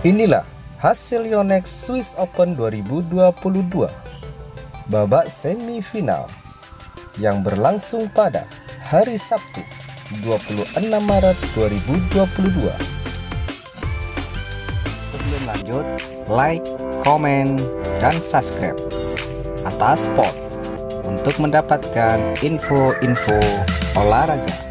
Inilah hasil Yonex Swiss Open 2022 babak semifinal yang berlangsung pada hari Sabtu 26 Maret 2022. Sebelum lanjut, like, komen, dan subscribe atas sport untuk mendapatkan info-info olahraga.